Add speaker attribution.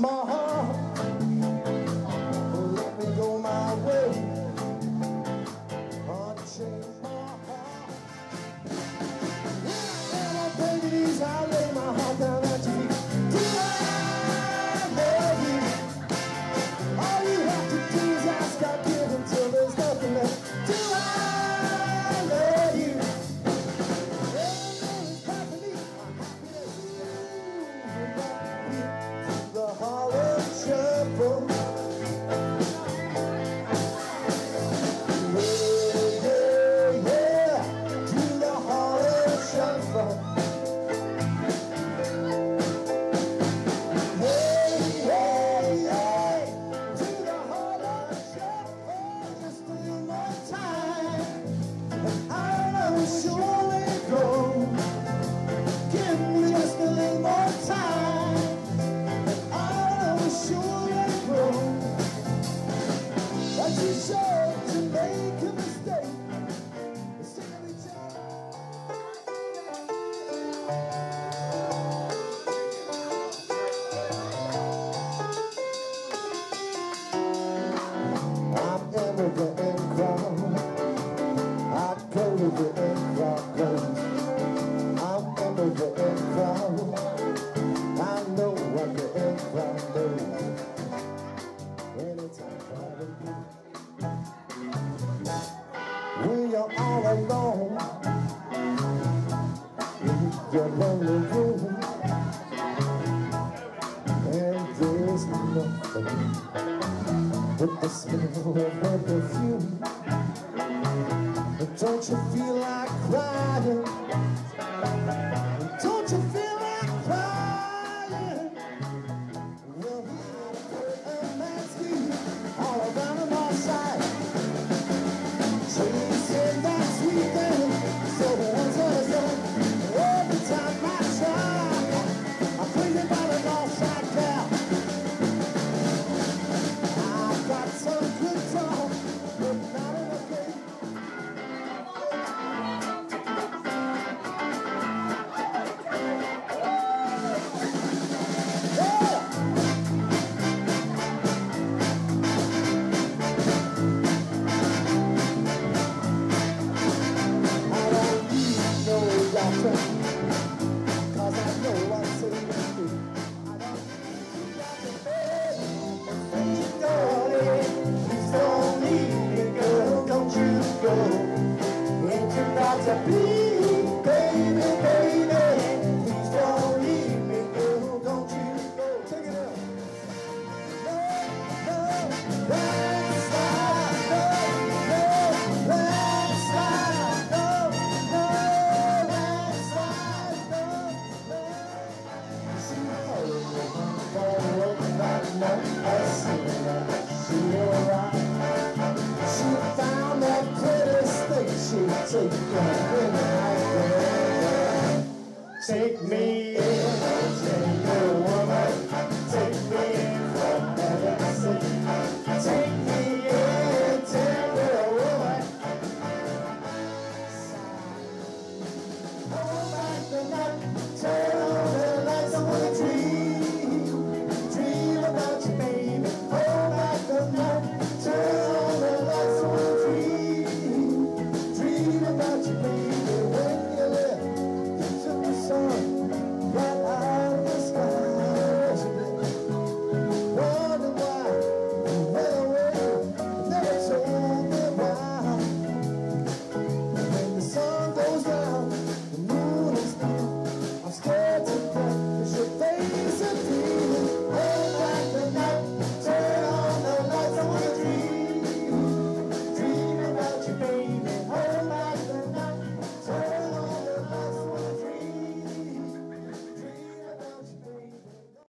Speaker 1: my heart, let me go my way, unchain my heart. And I'm begging these, I lay my heart down at your feet. Do I love you? All you have to do is ask, I'll give until there's nothing left. Do I love you? Everything is happening. I'm happy to see you. The hollow shuffle. Yeah, yeah, to the hollow shuffle. Hey, hey, hey, to the hollow shuffle. Just a little more time, and I will surely go. Give me just a little more time, and I will surely grow. But you sure to make a mistake, instead of each other. I'm everywhere in crowd. I go to the in crowd goes. I'm everywhere in crowd. I know what the in crowd knows. Anytime crowded when you're all alone in your lonely room, and there's nothing but the smell of her perfume. But don't you feel like crying? Don't you feel like crying? Well, he put a mask all around him all side, chasing that sweet thing. So once again, every time I try, I'm crazy about an all-side gal. I've got some good talk, but not enough game. Cause I know what's in the street. I don't need you, darling. Please don't leave me, girl. Don't you go into God's bleed, baby, baby. Please don't leave me, girl. Don't you go. Take it out. No, no, let's slide. No, no, let's slide. No, no. She found that pretty stick. She took me in. Take me in, take me woman.